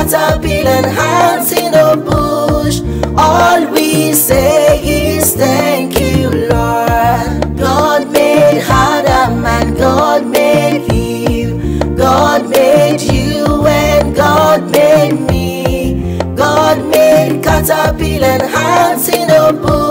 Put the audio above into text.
caterpillar and ants in the bush. All we say is thank you, Lord. God made Adam and God made Eve. God made you and God made me. God made caterpillar and ants in the bush.